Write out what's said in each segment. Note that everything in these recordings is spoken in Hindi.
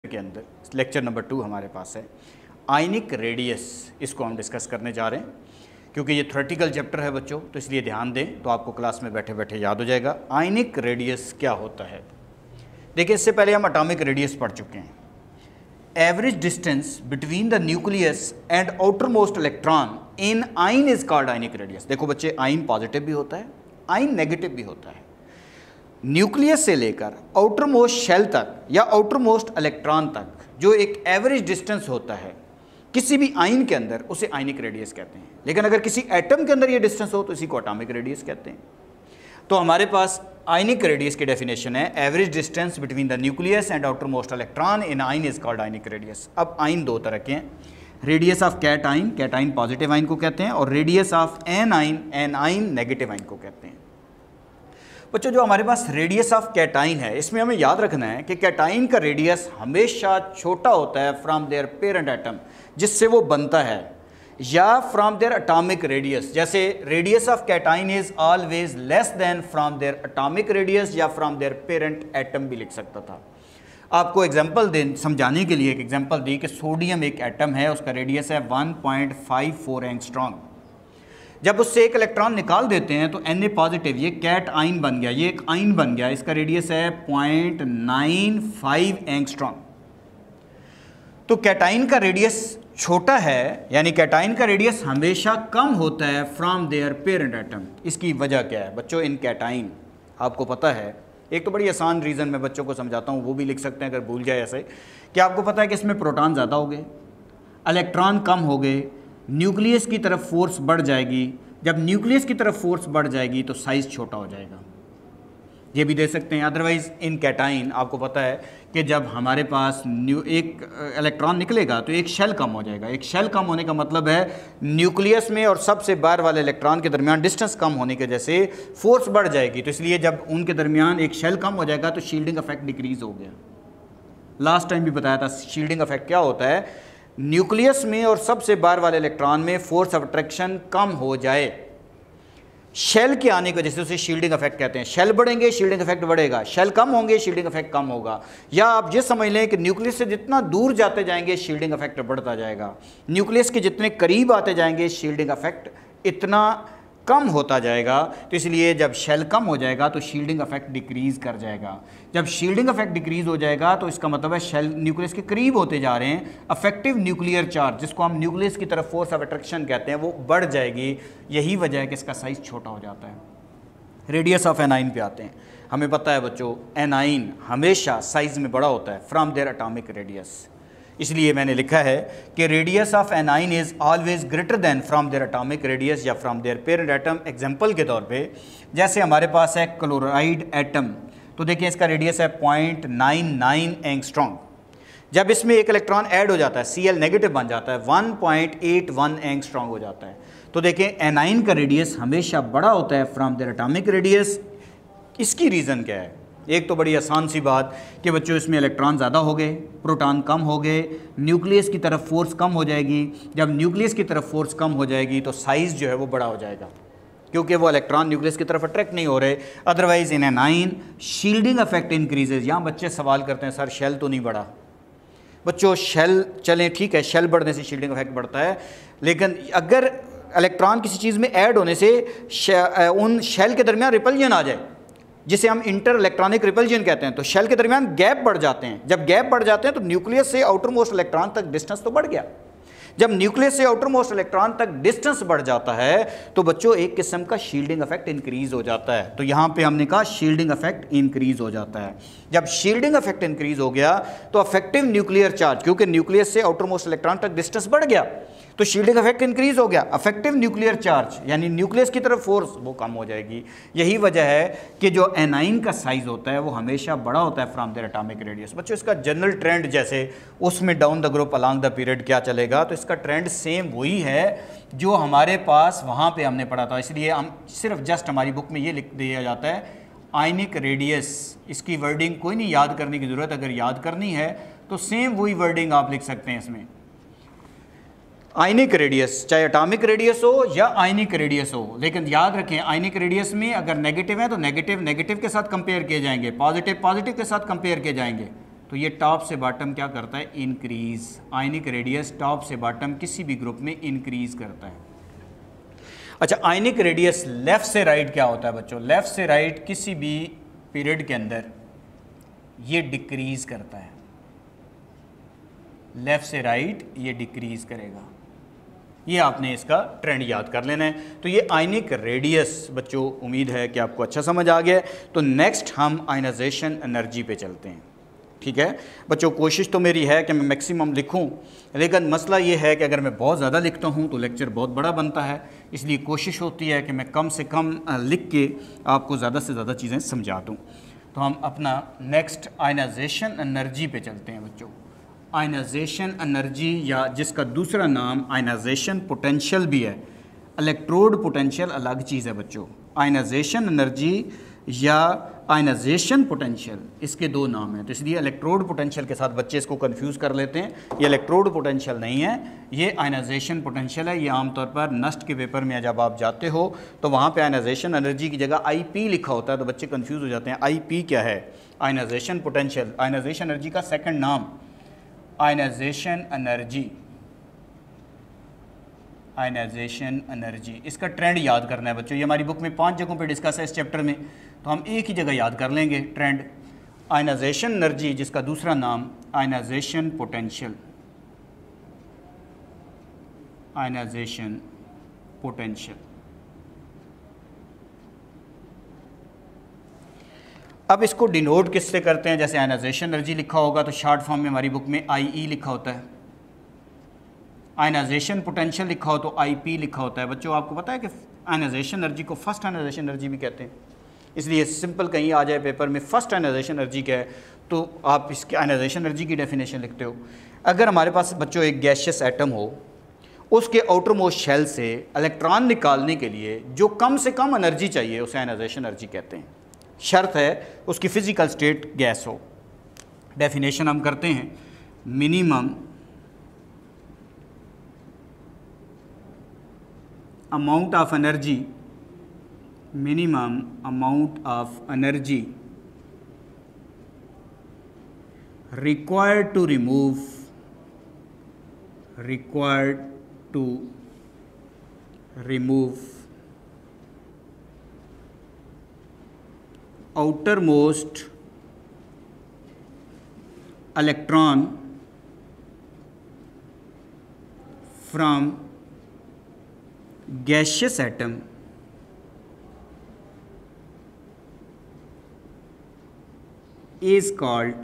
के अंदर लेक्चर नंबर 2 हमारे पास है आयनिक रेडियस। इसको हम डिस्कस करने जा रहे हैं क्योंकि ये थ्योरेटिकल चैप्टर है बच्चों, तो इसलिए ध्यान दें तो आपको क्लास में बैठे बैठे याद हो जाएगा। आयनिक रेडियस क्या होता है? देखिए, इससे पहले हम एटॉमिक रेडियस पढ़ चुके हैं। Average distance between the nucleus and outer most electron in ion is called ionic radius. देखो बच्चे, आइन पॉजिटिव भी होता है, आइन नेगेटिव भी होता है। न्यूक्लियस से लेकर आउटर मोस्ट शेल तक या आउटर मोस्ट इलेक्ट्रॉन तक जो एक एवरेज डिस्टेंस होता है किसी भी आइन के अंदर, उसे आयनिक रेडियस कहते हैं। लेकिन अगर किसी एटम के अंदर ये डिस्टेंस हो तो इसी को एटॉमिक रेडियस कहते हैं। तो हमारे पास आयनिक रेडियस की डेफिनेशन है, average distance between the nucleus and outer most electron in ion is called ionic radius. अब आइन दो तरह के हैं, radius of cation, cation positive ion को कहते हैं, और radius of anion, anion negative ion को कहते हैं। बच्चों, जो हमारे पास रेडियस ऑफ कैटाइन है, इसमें हमें याद रखना है कि कैटाइन का रेडियस हमेशा छोटा होता है फ्रॉम देयर पेरेंट एटम जिससे वो बनता है, या फ्रॉम देयर एटॉमिक रेडियस। जैसे radius of cation is always less than from their atomic radius या फ्रॉम देयर पेरेंट एटम भी लिख सकता था। आपको एग्जांपल दें, समझाने के लिए एक एग्जांपल दी कि सोडियम एक एटम है, उसका रेडियस है 1.54 एंगस्ट्रॉम। जब उससे एक इलेक्ट्रॉन निकाल देते हैं तो Na पॉजिटिव, ये कैट आइन बन गया, ये एक आइन बन गया, इसका रेडियस है 0.95 एंगस्ट्रॉम। तो कैटाइन का रेडियस छोटा है, यानी कैटाइन का रेडियस हमेशा कम होता है फ्रॉम देयर पेरेंट एटम। इसकी वजह क्या है बच्चों? इन कैटाइन आपको पता है, एक तो बड़ी आसान रीज़न मैं बच्चों को समझाता हूँ, वो भी लिख सकते हैं अगर भूल जाए ऐसे, कि आपको पता है कि इसमें प्रोटॉन ज़्यादा हो गए, इलेक्ट्रॉन कम हो गए, न्यूक्लियस की तरफ फोर्स बढ़ जाएगी। जब न्यूक्लियस की तरफ फोर्स बढ़ जाएगी तो साइज़ छोटा हो जाएगा, ये भी दे सकते हैं। अदरवाइज़ इन कैटाइन आपको पता है कि जब हमारे पास एक इलेक्ट्रॉन निकलेगा तो एक शेल कम हो जाएगा। एक शेल कम होने का मतलब है न्यूक्लियस में और सबसे बाहर वाले इलेक्ट्रॉन के दरमियान डिस्टेंस कम होने की वजह से फोर्स बढ़ जाएगी। तो इसलिए जब उनके दरमियान एक शेल कम हो जाएगा तो शील्डिंग इफेक्ट डिक्रीज हो गया। लास्ट टाइम भी बताया था शील्डिंग इफेक्ट क्या होता है। न्यूक्लियस में और सबसे बाहर वाले इलेक्ट्रॉन में फोर्स ऑफ अट्रैक्शन कम हो जाए, शेल के आने की वजह से उसे शील्डिंग इफेक्ट कहते हैं। शेल बढ़ेंगे, शील्डिंग इफेक्ट बढ़ेगा, शेल कम होंगे, शील्डिंग इफेक्ट कम होगा। या आप ये समझ लें कि न्यूक्लियस से जितना दूर जाते जाएंगे शील्डिंग इफेक्ट बढ़ता जाएगा, न्यूक्लियस के जितने करीब आते जाएंगे शील्डिंग इफेक्ट इतना कम होता जाएगा। तो इसलिए जब शेल कम हो जाएगा तो शील्डिंग इफेक्ट डिक्रीज कर जाएगा। जब शील्डिंग इफेक्ट डिक्रीज हो जाएगा तो इसका मतलब है शेल न्यूक्लियस के करीब होते जा रहे हैं, अफेक्टिव न्यूक्लियर चार्ज जिसको हम न्यूक्लियस की तरफ फोर्स ऑफ अट्रैक्शन कहते हैं वो बढ़ जाएगी। यही वजह है कि इसका साइज छोटा हो जाता है। रेडियस ऑफ एनाइन पे आते हैं। हमें पता है बच्चों, एनाइन हमेशा साइज में बड़ा होता है फ्रॉम देयर एटॉमिक रेडियस। इसलिए मैंने लिखा है कि radius of anion is always greater than from their atomic radius या from their parent atom. Example के तौर पे जैसे हमारे पास है क्लोराइड एटम, तो देखिए इसका रेडियस है 0.99 एंगस्ट्रॉम। जब इसमें एक इलेक्ट्रॉन ऐड हो जाता है, Cl नेगेटिव बन जाता है, 1.81 एंगस्ट्रॉम हो जाता है। तो देखिए एनाइन का रेडियस हमेशा बड़ा होता है फ्रॉम देयर एटॉमिक रेडियस। इसकी रीज़न क्या है? एक तो बड़ी आसान सी बात कि बच्चों इसमें इलेक्ट्रॉन ज़्यादा हो गए, प्रोटॉन कम हो गए, न्यूक्लियस की तरफ फोर्स कम हो जाएगी। जब न्यूक्लियस की तरफ फोर्स कम हो जाएगी तो साइज़ जो है वो बड़ा हो जाएगा, क्योंकि वो इलेक्ट्रॉन न्यूक्लियस की तरफ अट्रैक्ट नहीं हो रहे। Otherwise in anion shielding effect increases. यहाँ बच्चे सवाल करते हैं, सर शेल तो नहीं बढ़ा। बच्चों शेल, चलें ठीक है, शेल बढ़ने से शील्डिंग इफेक्ट बढ़ता है, लेकिन अगर इलेक्ट्रॉन किसी चीज़ में ऐड होने से उन शेल के दरमियान रिपल्जन आ जाए, जिसे हम इंटर इलेक्ट्रॉनिक रिपल्जन कहते हैं, तो शेल के दरमियान गैप बढ़ जाते हैं। जब गैप बढ़ जाते हैं तो न्यूक्लियस से आउटर मोस्ट इलेक्ट्रॉन तक डिस्टेंस तो बढ़ गया। जब न्यूक्लियस से आउटर मोस्ट इलेक्ट्रॉन तक डिस्टेंस बढ़ जाता है तो बच्चों एक किस्म का शील्डिंग इफेक्ट इंक्रीज हो जाता है। तो यहाँ पे हमने कहा शील्डिंग इफेक्ट इंक्रीज हो जाता है। जब शील्डिंग इफेक्ट इंक्रीज हो गया तो अफेक्टिव न्यूक्लियर चार्ज, क्योंकि न्यूक्लियस से आउटर मोस्ट इलेक्ट्रॉन तक डिस्टेंस बढ़ गया तो शील्डिंग इफेक्ट इंक्रीज हो गया। अफेक्टिव न्यूक्लियर चार्ज यानी न्यूक्लियस की तरफ फोर्स वो कम हो जाएगी। यही वजह है कि जो एनाइन का साइज होता है वो हमेशा बड़ा होता है फ्रॉम देयर एटॉमिक रेडियस। बच्चों इसका जनरल ट्रेंड, जैसे उसमें down the group along the period क्या चलेगा, तो इसका ट्रेंड सेम वही है जो हमारे पास वहाँ पे हमने पढ़ा था। इसलिए हम सिर्फ जस्ट हमारी बुक में ये लिख दिया जाता है आयनिक रेडियस। इसकी वर्डिंग कोई नहीं याद करने की ज़रूरत, अगर याद करनी है तो सेम वही वर्डिंग आप लिख सकते हैं इसमें। आयनिक रेडियस, चाहे एटॉमिक रेडियस हो या आयनिक रेडियस हो, लेकिन याद रखें आयनिक रेडियस में अगर नेगेटिव है तो नेगेटिव नेगेटिव के साथ कंपेयर किए जाएंगे, पॉजिटिव पॉजिटिव के साथ कंपेयर किए जाएंगे। तो ये टॉप से बॉटम क्या करता है, इंक्रीज़। आयनिक रेडियस टॉप से बॉटम किसी भी ग्रुप में इंक्रीज़ करता है। अच्छा, आयनिक रेडियस लेफ़्ट से राइट क्या होता है बच्चों, लेफ़्ट से राइट किसी भी पीरियड के अंदर ये डिक्रीज़ करता है, लेफ़्ट से राइट ये डिक्रीज़ करेगा। ये आपने इसका ट्रेंड याद कर लेना है। तो ये आयनिक रेडियस बच्चों, उम्मीद है कि आपको अच्छा समझ आ गया है। तो नेक्स्ट हम आयनाइजेशन एनर्जी पे चलते हैं। ठीक है बच्चों, कोशिश तो मेरी है कि मैं मैक्सिमम लिखूं, लेकिन मसला ये है कि अगर मैं बहुत ज़्यादा लिखता हूं तो लेक्चर बहुत बड़ा बनता है, इसलिए कोशिश होती है कि मैं कम से कम लिख के आपको ज़्यादा से ज़्यादा चीज़ें समझा दूँ। तो हम अपना नेक्स्ट आयनाइजेशन एनर्जी पे चलते हैं बच्चों। आयनाइजेशन एनर्जी, या जिसका दूसरा नाम आयनाइजेशन पोटेंशियल भी है। इलेक्ट्रोड पोटेंशियल अलग चीज़ है बच्चों। आयनाइजेशन एनर्जी या आयनाइजेशन पोटेंशियल, इसके दो नाम हैं, तो इसलिए इलेक्ट्रोड पोटेंशियल के साथ बच्चे इसको कंफ्यूज कर लेते हैं। ये इलेक्ट्रोड पोटेंशियल नहीं है, ये आयनाइजेशन पोटेंशियल है। ये आमतौर पर नस्ट के पेपर में जब आप जाते हो तो वहाँ पे आयनाइजेशन एनर्जी की जगह IP लिखा होता है, तो बच्चे कंफ्यूज हो जाते हैं। IP क्या है, आयनाइजेशन पोटेंशियल, आयनाइजेशन एनर्जी का सेकेंड नाम आयनाइजेशन एनर्जी। आयनाइजेशन एनर्जी, इसका ट्रेंड याद करना है बच्चों। ये हमारी बुक में 5 जगहों पे डिस्कस है इस चैप्टर में, तो हम एक ही जगह याद कर लेंगे ट्रेंड। आयनाइजेशन एनर्जी, जिसका दूसरा नाम आयनाइजेशन पोटेंशियल। Ionization potential. अब इसको डिनोट किससे करते हैं, जैसे आयनाइजेशन एनर्जी लिखा होगा तो शॉर्ट फॉर्म में हमारी बुक में IE लिखा होता है। आयनाइजेशन पोटेंशियल लिखा हो तो IP लिखा होता है। बच्चों आपको पता है कि आयनाइजेशन एनर्जी को फर्स्ट आयनाइजेशन एनर्जी भी कहते हैं, इसलिए सिंपल कहीं आ जाए पेपर में फर्स्ट आयनाइजेशन एनर्जी क्या है तो आप इसके आयनाइजेशन एनर्जी की डेफिनेशन लिखते हो। अगर हमारे पास बच्चों एक गैसियस एटम हो, उसके आउटर मोस्ट शेल से इलेक्ट्रॉन निकालने के लिए जो कम से कम एनर्जी चाहिए उसे आयनाइजेशन एनर्जी कहते हैं। शर्त है उसकी फ़िज़िकल स्टेट गैस हो। डेफिनेशन हम करते हैं, minimum amount of energy, minimum amount of energy required to remove outermost electron from gaseous atom is called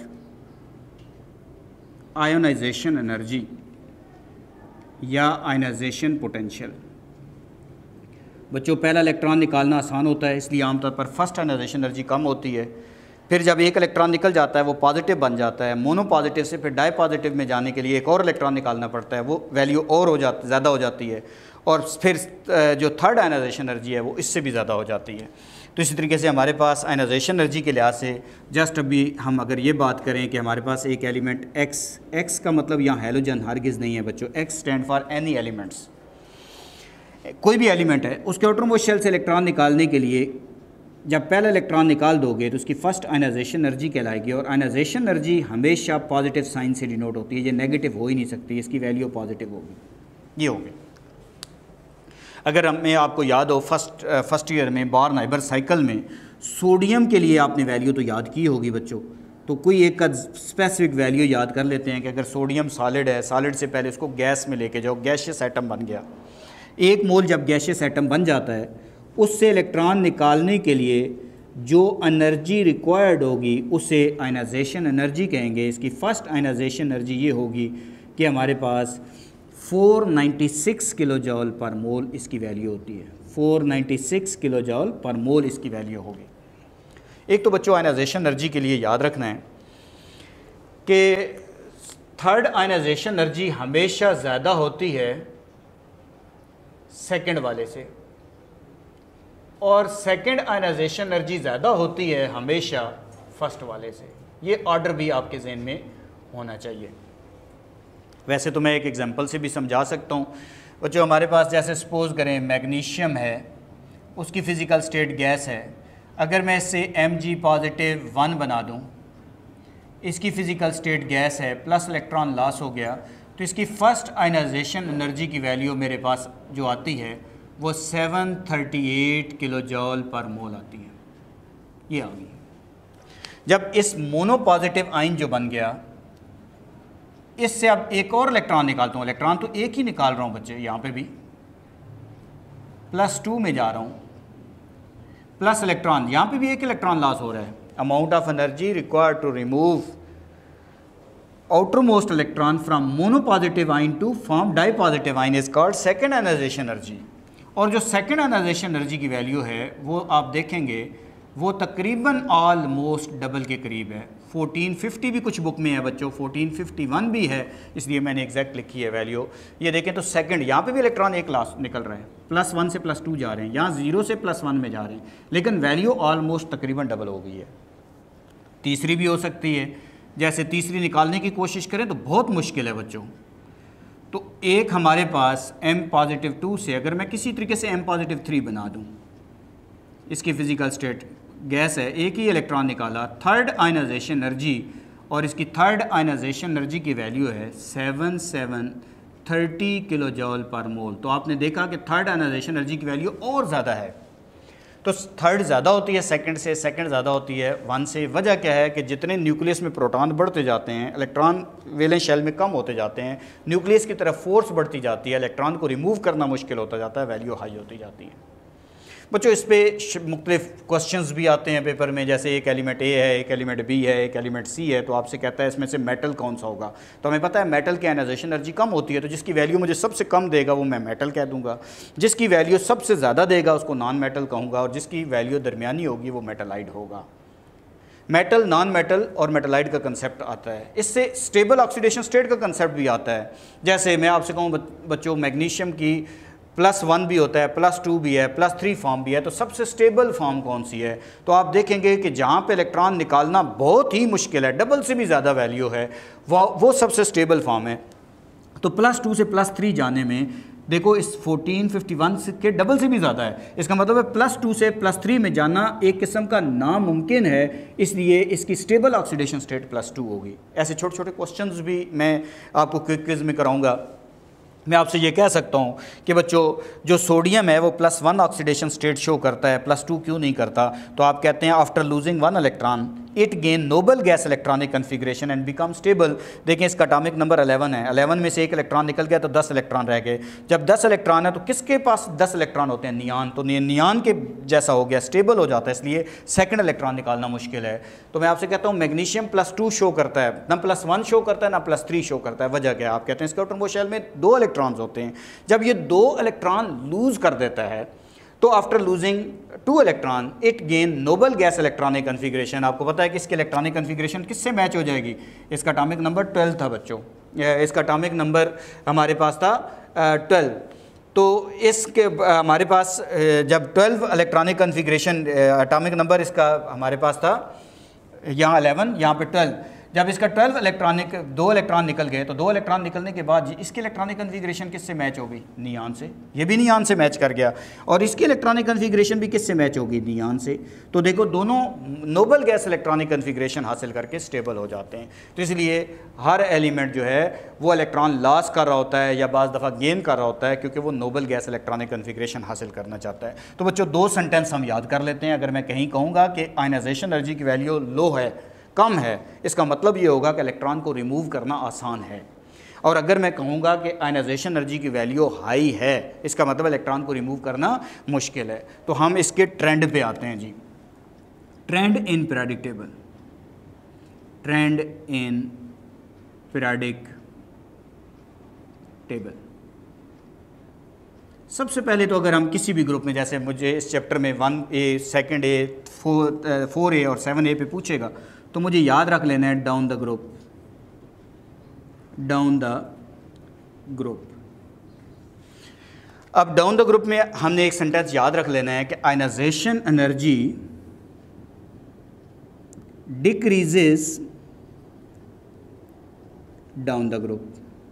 ionization energy या आयनाइजेशन पोटेंशियल। बच्चों पहला इलेक्ट्रॉन निकालना आसान होता है, इसलिए आमतौर पर फर्स्ट आयनाइजेशन एनर्जी कम होती है। फिर जब एक इलेक्ट्रॉन निकल जाता है वो पॉजिटिव बन जाता है, मोनो पॉजिटिव से फिर डाई पॉजिटिव में जाने के लिए एक और इलेक्ट्रॉन निकालना पड़ता है, वो वैल्यू और ज़्यादा हो जाती है, और फिर जो थर्ड आयनाइजेशन एनर्जी है वो इससे भी ज़्यादा हो जाती है। तो इसी तरीके से हमारे पास आयनाइजेशन एनर्जी के लिहाज से जस्ट अभी हम अगर ये बात करें कि हमारे पास एक एलिमेंट X का मतलब यहाँ हैलोजन हरगिज़ नहीं है बच्चों, X stand for any elements, कोई भी एलिमेंट है, उसके आउटरमोस्ट शेल से इलेक्ट्रॉन निकालने के लिए जब पहला इलेक्ट्रॉन निकाल दोगे तो उसकी फर्स्ट आयनाइजेशन एनर्जी कहलाएगी, और आयनाइजेशन एनर्जी हमेशा पॉजिटिव साइन से डिनोट होती है, ये नेगेटिव हो ही नहीं सकती, इसकी वैल्यू पॉजिटिव होगी। ये हो गया। अगर मैं आपको याद हो फर्स्ट ईयर में बार-नाइबर साइकिल में सोडियम के लिए आपने वैल्यू तो याद की होगी बच्चों, तो कोई एक स्पेसिफिक वैल्यू याद कर लेते हैं कि अगर सोडियम सॉलिड है, सॉलिड से पहले उसको गैस में लेके जाओ, गैसियस एटम बन गया। 1 मोल जब गैसियस एटम बन जाता है, उससे इलेक्ट्रॉन निकालने के लिए जो एनर्जी रिक्वायर्ड होगी उसे आयनाइजेशन एनर्जी कहेंगे। इसकी फर्स्ट आयनाइजेशन एनर्जी ये होगी कि हमारे पास 496 किलो जॉल पर मोल इसकी वैल्यू होती है, 496 किलो जॉल पर मोल इसकी वैल्यू होगी। एक तो बच्चों आयनाइजेशन एनर्जी के लिए याद रखना है कि थर्ड आयनाइजेशन एनर्जी हमेशा ज़्यादा होती है सेकंड वाले से, और सेकंड आयनाइजेशन एनर्जी ज़्यादा होती है हमेशा फर्स्ट वाले से। ये ऑर्डर भी आपके जहन में होना चाहिए। वैसे तो मैं एक एग्जांपल से भी समझा सकता हूँ बच्चों। हमारे पास जैसे सपोज़ करें मैग्नीशियम है, उसकी फ़िज़िकल स्टेट गैस है। अगर मैं इससे Mg+1 बना दूँ, इसकी फिजिकल स्टेट गैस है, प्लस इलेक्ट्रॉन लॉस हो गया, तो इसकी फर्स्ट आयनाइजेशन एनर्जी की वैल्यू मेरे पास जो आती है वो 738 किलो जॉल पर मोल आती है। ये आ गई। जब इस मोनो पॉजिटिव आयन जो बन गया, इससे अब एक और इलेक्ट्रॉन निकालता हूँ, इलेक्ट्रॉन तो एक ही निकाल रहा हूँ बच्चे, यहाँ पे भी +2 में जा रहा हूँ, प्लस इलेक्ट्रॉन, यहाँ पे भी एक इलेक्ट्रॉन लॉस हो रहा है। Amount of energy required to remove outermost electron from monopositive ion to form dipositive ion is called second ionization energy। और जो सेकेंड आयनाइजेशन एनर्जी की वैल्यू है वो आप देखेंगे वो तकरीबन ऑलमोस्ट डबल के करीब है। 1450 भी कुछ बुक में है बच्चों, 1451 भी है, इसलिए मैंने एग्जैक्ट लिखी है वैल्यू। ये देखें तो सेकंड, यहाँ पे भी इलेक्ट्रॉन एक लास्ट निकल रहा है, +1 से +2 जा रहे हैं, यहाँ 0 से +1 में जा रहे हैं, लेकिन वैल्यू ऑलमोस्ट तकरीबन डबल हो गई है। तीसरी भी हो सकती है, जैसे तीसरी निकालने की कोशिश करें तो बहुत मुश्किल है बच्चों। तो एक हमारे पास M+2 से अगर मैं किसी तरीके से M+3 बना दूं, इसकी फिजिकल स्टेट गैस है, एक ही इलेक्ट्रॉन निकाला, थर्ड आयनाइजेशन एनर्जी, और इसकी थर्ड आयनाइजेशन एनर्जी की वैल्यू है 7730 किलो जॉल पर मोल। तो आपने देखा कि थर्ड आयनाइजेशन एनर्जी की वैल्यू और ज़्यादा है, तो थर्ड ज़्यादा होती है सेकंड से, सेकंड ज़्यादा होती है 1 से। वजह क्या है कि जितने न्यूक्लियस में प्रोटॉन बढ़ते जाते हैं, इलेक्ट्रॉन वैलेंस शेल में कम होते जाते हैं, न्यूक्लियस की तरफ फोर्स बढ़ती जाती है, इलेक्ट्रॉन को रिमूव करना मुश्किल होता जाता है, वैल्यू हाई होती जाती है बच्चों। इस पर मुख्तलिफ क्वेश्चंस भी आते हैं पेपर में, जैसे एक एलिमेंट ए है, एक एलिमेंट बी है, एक एलिमेंट सी है, तो आपसे कहता है इसमें से मेटल कौन सा होगा। तो हमें पता है मेटल की आयनाइजेशन एनर्जी कम होती है, तो जिसकी वैल्यू मुझे सबसे कम देगा वो मैं मेटल कह दूंगा, जिसकी वैल्यू सबसे ज़्यादा देगा उसको नॉन मेटल कहूँगा, और जिसकी वैल्यू दरमियानी होगी वो मेटलाइड होगा। मेटल, नॉन मेटल और मेटलाइड का कंसेप्ट आता है। इससे स्टेबल ऑक्सीडेशन स्टेट का कंसेप्ट भी आता है। जैसे मैं आपसे कहूँ बच्चों, मैग्नीशियम की +1 भी होता है, +2 भी है, +3 फॉर्म भी है, तो सबसे स्टेबल फॉर्म कौन सी है? तो आप देखेंगे कि जहाँ पे इलेक्ट्रॉन निकालना बहुत ही मुश्किल है, डबल से भी ज़्यादा वैल्यू है, वो सबसे स्टेबल फॉर्म है। तो +2 से +3 जाने में देखो इस 1451 के डबल से भी ज़्यादा है। इसका मतलब है +2 से +3 में जाना एक किस्म का नामुमकिन है, इसलिए इसकी स्टेबल ऑक्सीडेशन स्टेट +2 होगी। ऐसे छोटे छोटे क्वेश्चंस भी मैं आपको क्विज में कराऊंगा। मैं आपसे ये कह सकता हूँ कि बच्चों जो सोडियम है वो +1 ऑक्सीडेशन स्टेट शो करता है, +2 क्यों नहीं करता? तो आप कहते हैं after losing 1 electron it gain noble gas electronic configuration and become stable. देखें इसका एटॉमिक नंबर 11 है, 11 में से एक इलेक्ट्रॉन निकल गया तो 10 इलेक्ट्रॉन रह गए। जब 10 इलेक्ट्रॉन है तो किसके पास 10 इलेक्ट्रॉन होते हैं? नियान। तो नियान के जैसा हो गया, स्टेबल हो जाता है, इसलिए सेकंड इलेक्ट्रॉन निकालना मुश्किल है। तो मैं आपसे कहता हूँ मैग्नीशियम +2 शो करता है, ना +1 शो करता है ना +3 शो करता है। वजह क्या है? आप कहते हैं इसके आउटरमोस्ट शेल में 2 इलेक्ट्रॉन्स होते हैं। जब ये 2 इलेक्ट्रॉन लूज कर देता है तो after losing 2 electron it gain noble gas electronic configuration. आपको पता है कि इसकी इलेक्ट्रॉनिक कन्फिग्रेशन किससे मैच हो जाएगी? इसका एटॉमिक नंबर 12 था बच्चों, इसका एटॉमिक नंबर हमारे पास था 12। तो इसके हमारे पास जब 12 इलेक्ट्रॉनिक कन्फिग्रेशन एटॉमिक नंबर इसका हमारे पास था, यहाँ 11 यहाँ पे 12, जब इसका 12 इलेक्ट्रॉनिक 2 इलेक्ट्रॉन निकल गए तो 2 इलेक्ट्रॉन निकलने के बाद इसकी इलेक्ट्रॉनिक कन्फिग्रेशन किससे मैच होगी? नियान से। ये भी नियान से मैच कर गया और इसकी इलेक्ट्रॉनिक कन्फिग्रेशन भी किससे मैच होगी? नियान से। तो देखो दोनों नोबल गैस इलेक्ट्रॉनिक कन्फिग्रेशन हासिल करके स्टेबल हो जाते हैं। तो इसलिए हर एलिमेंट जो है वो इलेक्ट्रॉन लॉस कर रहा होता है या बाज़ दफ़ा गेन कर रहा होता है, क्योंकि वो नोबल गैस इलेक्ट्रॉनिक कन्फिग्रेशन हासिल करना चाहता है। तो बच्चों 2 सेंटेंस हम याद कर लेते हैं। अगर मैं कहीं कहूँगा कि आयनाइजेशन एनर्जी की वैल्यू लो है, कम है, इसका मतलब ये होगा कि इलेक्ट्रॉन को रिमूव करना आसान है। और अगर मैं कहूँगा कि आयनाइजेशन एनर्जी की वैल्यू हाई है, इसका मतलब इलेक्ट्रॉन को रिमूव करना मुश्किल है। तो हम इसके ट्रेंड पे आते हैं जी। Trend in periodic table, trend in periodic table. सबसे पहले तो अगर हम किसी भी ग्रुप में, जैसे मुझे इस चैप्टर में 1A, 2A, 4A और 7A पे पूछेगा तो मुझे याद रख लेना है down the group, down the group. अब डाउन द ग्रुप में हमने एक सेंटेंस याद रख लेना है कि ionization energy decreases down the group.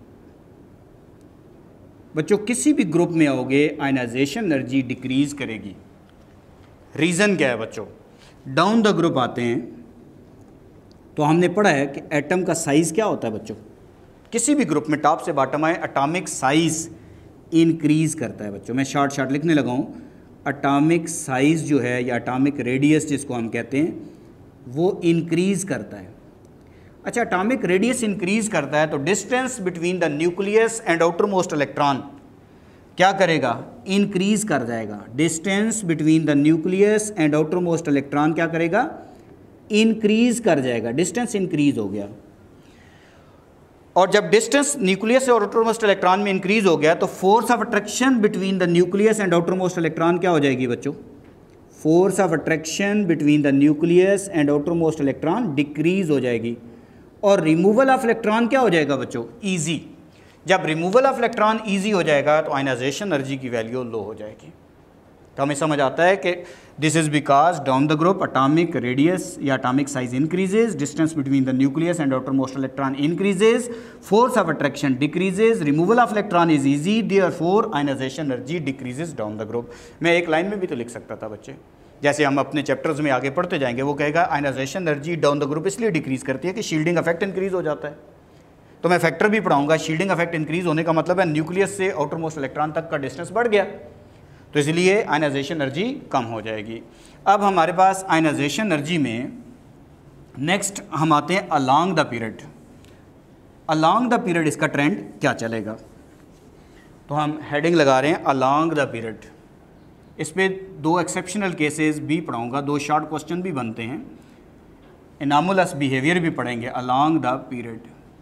बच्चों किसी भी ग्रुप में आओगे आयनाइजेशन एनर्जी डिक्रीज करेगी। रीज़न क्या है बच्चों? डाउन द ग्रुप आते हैं तो हमने पढ़ा है कि एटम का साइज़ क्या होता है बच्चों, किसी भी ग्रुप में टॉप से बॉटम आए एटॉमिक साइज़ इंक्रीज़ करता है बच्चों। मैं शॉर्ट लिखने लगा हूँ। एटॉमिक साइज़ जो है या एटॉमिक रेडियस जिसको हम कहते हैं वो इंक्रीज़ करता है। अच्छा, एटॉमिक रेडियस इंक्रीज़ करता है तो distance between the nucleus and outer most electron क्या करेगा, इंक्रीज़ कर जाएगा। Distance between the nucleus and outer most electron क्या करेगा, इंक्रीज़ कर जाएगा। डिस्टेंस इंक्रीज़ हो गया, और जब डिस्टेंस न्यूक्लियस और आउटर मोस्ट इलेक्ट्रॉन में इंक्रीज़ हो गया तो force of attraction between the nucleus and outer most electron क्या हो जाएगी बच्चों, force of attraction between the nucleus and outer most electron decrease हो जाएगी। और रिमूवल ऑफ इलेक्ट्रॉन क्या हो जाएगा बच्चों, ईजी। जब रिमूवल ऑफ इलेक्ट्रॉन ईजी हो जाएगा तो आयनाइजेशन एनर्जी की वैल्यू लो हो जाएगी। तो हमें समझ आता है कि this is because down the group atomic radius या atomic size increases, distance between the nucleus and outer most electron increases, force of attraction decreases, removal of electron is easy, therefore ionization energy decreases down the group. मैं एक लाइन में भी तो लिख सकता था बच्चे, जैसे हम अपने चैप्टर्स में आगे पढ़ते जाएंगे, वो कहेगा ionization energy down the group इसलिए डिक्रीज करती है कि शील्डिंग इफेक्ट इंक्रीज हो जाता है। तो मैं फैक्टर भी पढ़ाऊंगा, शील्डिंग इफेक्ट इंक्रीज होने का मतलब है न्यूक्लियस से आउटर मोस्ट इलेक्ट्रॉन तक का डिस्टेंस बढ़ गया, तो इसलिए आयनाइजेशन एनर्जी कम हो जाएगी। अब हमारे पास आयनाइजेशन एनर्जी में नेक्स्ट हम आते हैं along the period. Along the period इसका ट्रेंड क्या चलेगा, तो हम हेडिंग लगा रहे हैं अलोंग द पीरियड। इस पर दो एक्सेप्शनल केसेस भी पढ़ाऊंगा, दो शॉर्ट क्वेश्चन भी बनते हैं, एनामुलस बिहेवियर भी पढ़ेंगे अलोंग द पीरियड।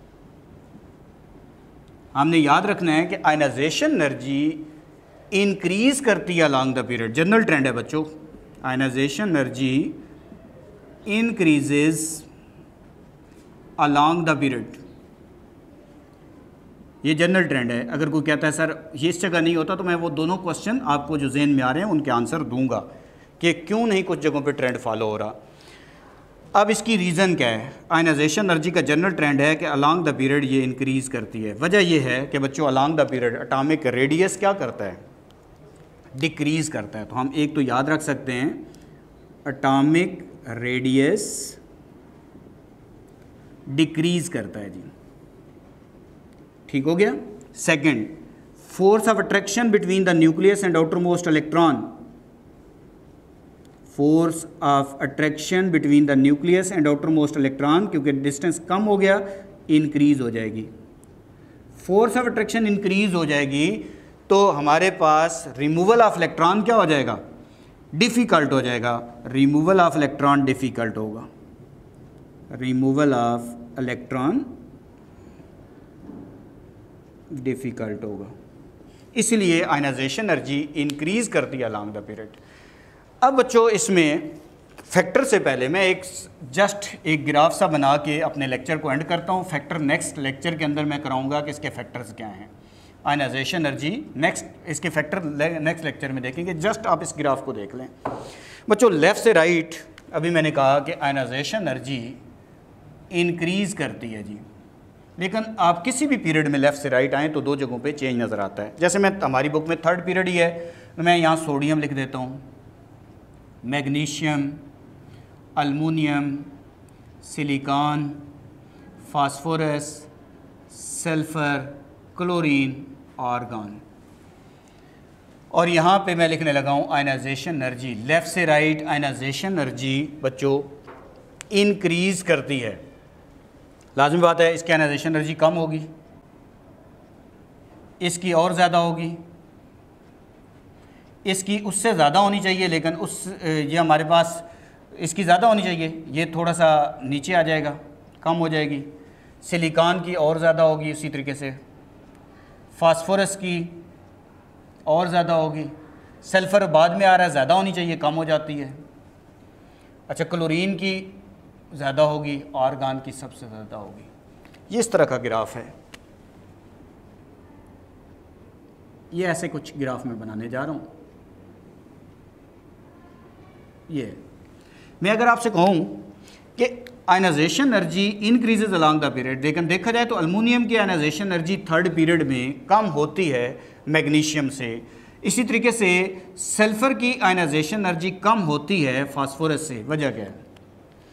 हमने याद रखना है कि आयनाइजेशन एनर्जी इंक्रीज करती है along the period, general trend है बच्चों। Ionization energy increases along the period, ये जनरल ट्रेंड है। अगर कोई कहता है सर ये इस जगह नहीं होता, तो मैं वो दोनों क्वेश्चन आपको जो जहन में आ रहे हैं उनके आंसर दूंगा कि क्यों नहीं कुछ जगहों पे ट्रेंड फॉलो हो रहा। अब इसकी रीज़न क्या है, आयनाइजेशन एनर्जी का जनरल ट्रेंड है कि अलोंग द पीरियड ये इंक्रीज़ करती है। वजह यह है कि बच्चों along the period atomic radius क्या करता है, डिक्रीज़ करता है। तो हम एक तो याद रख सकते हैं एटॉमिक रेडियस डिक्रीज़ करता है जी, ठीक हो गया। Second, force of attraction between the nucleus and outer most electron, force of attraction between the nucleus and outer most electron, क्योंकि डिस्टेंस कम हो गया, इंक्रीज हो जाएगी। फोर्स ऑफ अट्रैक्शन इंक्रीज हो जाएगी तो हमारे पास रिमूवल ऑफ इलेक्ट्रॉन क्या हो जाएगा, डिफ़िकल्ट हो जाएगा। रिमूवल ऑफ इलेक्ट्रॉन डिफ़िकल्ट होगा, रिमूवल ऑफ इलेक्ट्रॉन डिफ़िकल्ट होगा, इसलिए आयनाइजेशन एनर्जी इंक्रीज़ करती है अलोंग द पीरियड। अब बच्चों इसमें फैक्टर से पहले मैं एक ग्राफ सा बना के अपने लेक्चर को एंड करता हूँ। फैक्टर नेक्स्ट लेक्चर के अंदर मैं कराऊंगा कि इसके फैक्टर्स क्या हैं। आयनाइजेशन एनर्जी नेक्स्ट, इसके फैक्टर नेक्स्ट लेक्चर में देखेंगे। जस्ट आप इस ग्राफ को देख लें बच्चों, लेफ़्ट से राइट। अभी मैंने कहा कि आयनाइजेशन एनर्जी इंक्रीज़ करती है जी, लेकिन आप किसी भी पीरियड में लेफ़्ट से राइट आएँ तो दो जगहों पे चेंज नज़र आता है। जैसे मैं हमारी बुक में थर्ड पीरियड ही है तो मैं यहाँ सोडियम लिख देता हूँ, magnesium, aluminium, silicon, phosphorus, sulphur, chlorine, argon. और यहाँ पे मैं लिखने लगा हूँ आयनाइजेशन एनर्जी। लेफ़्ट से राइट आयनाइजेशन एनर्जी बच्चों इंक्रीज़ करती है। लाजमी बात है इसकी आयनाइजेशन एनर्जी कम होगी, इसकी और ज़्यादा होगी, इसकी उससे ज़्यादा होनी चाहिए, लेकिन ये हमारे पास इसकी ज़्यादा होनी चाहिए, ये थोड़ा सा नीचे आ जाएगा, कम हो जाएगी। सिलिकॉन की और ज़्यादा होगी, उसी तरीके से फास्फोरस की और ज़्यादा होगी, सल्फ़र बाद में आ रहा है, ज़्यादा होनी चाहिए, कम हो जाती है। अच्छा, क्लोरीन की ज़्यादा होगी, आर्गन की सबसे ज़्यादा होगी। ये इस तरह का ग्राफ है, ये ऐसे कुछ ग्राफ में बनाने जा रहा हूँ। ये मैं अगर आपसे कहूँ कि ionization energy increases along the period, लेकिन देखा जाए तो अल्मुनियम की आयनाइजेशन एनर्जी थर्ड पीरियड में कम होती है मैग्नीशियम से। इसी तरीके से सल्फ़र की आयनाइजेशन एनर्जी कम होती है फास्फोरस से। वजह क्या है?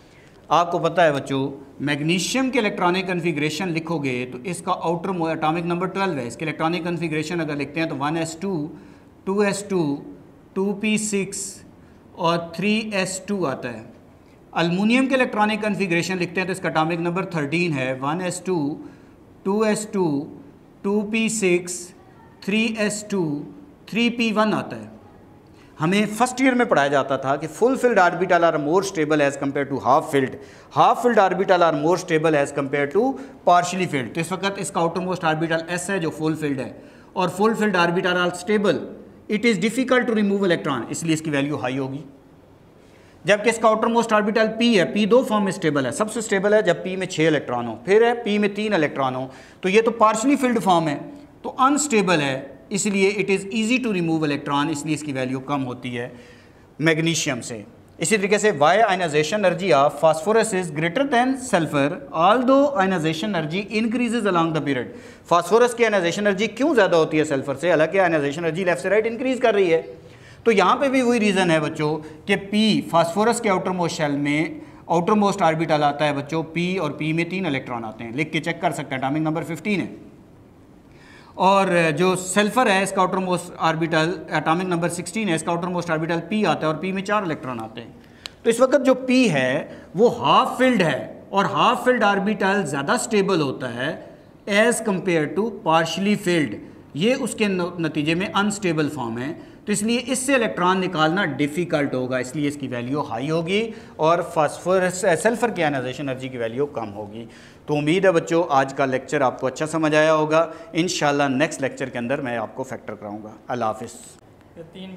आपको पता है बच्चों, मैग्नीशियम के इलेक्ट्रॉनिक कन्फिग्रेशन लिखोगे तो इसका आउटर एटॉमिक नंबर 12 है। इसके इलेक्ट्रॉनिक कन्फिग्रेशन अगर लिखते हैं तो 1s2, 2s2, 2p6 और 3s2 आता है। अल्मुनियम के इलेक्ट्रॉनिक कन्फिग्रेशन लिखते हैं तो इसका एटॉमिक नंबर 13 है, 1s2, 2s2, 2p6, 3s2, 3p1 आता है। हमें फर्स्ट ईयर में पढ़ाया जाता था कि full filled orbital are more stable as compared to half filled orbital are more stable as compared to partially filled. तो इस वक्त इसका आउटर मोस्ट ऑर्बिटल एस है जो फुल फिल्ड है, और full filled orbital are stable, it is difficult to remove electron, इसलिए इसकी वैल्यू हाई होगी। जबकि इसका आउटर मोस्ट ऑर्बिटल पी है, पी दो फॉर्म में स्टेबल है, सबसे स्टेबल है जब पी में 6 इलेक्ट्रॉन हो, फिर है पी में 3 इलेक्ट्रॉन हो, तो ये तो पार्शियली फिल्ड फॉर्म है, तो अनस्टेबल है, इसलिए it is easy to remove electron, इसलिए इसकी वैल्यू कम होती है मैग्नीशियम से। इसी तरीके से why ionization energy of phosphorus is greater than sulphur although ionization energy increases along the period. Phosphorus की आयनाइजेशन एनर्जी क्यों ज़्यादा होती है सल्फर से, हालांकि आयनाइजेशन एनर्जी लेफ्ट से राइट इंक्रीज कर रही है। तो यहाँ पे भी वही रीज़न है बच्चों कि पी फास्फोरस के आउटर मोस्ट शेल में आउटर मोस्ट ऑर्बिटल आता है बच्चों पी, और पी में 3 इलेक्ट्रॉन आते हैं, लिख के चेक कर सकते हैं, एटॉमिक नंबर 15 है। और जो सल्फर है इसका outermost orbital atomic number 16 है, इसका आउटर मोस्ट ऑर्बिटल पी आता है और पी में 4 इलेक्ट्रॉन आते हैं। तो इस वक्त जो पी है वो हाफ फिल्ड है, और हाफ फिल्ड ऑर्बिटल ज़्यादा स्टेबल होता है as compared to partially filled, ये उसके नतीजे में अनस्टेबल फॉर्म है, तो इसलिए इससे इलेक्ट्रॉन निकालना डिफ़िकल्ट होगा, इसलिए इसकी वैल्यू हाई होगी और फास्फोरस सल्फर की आयनाइजेशन एनर्जी की वैल्यू कम होगी। तो उम्मीद है बच्चों आज का लेक्चर आपको अच्छा समझ आया होगा। इंशाल्लाह नेक्स्ट लेक्चर के अंदर मैं आपको फैक्टर कराऊंगा। अल्लाह हाफ़िज़।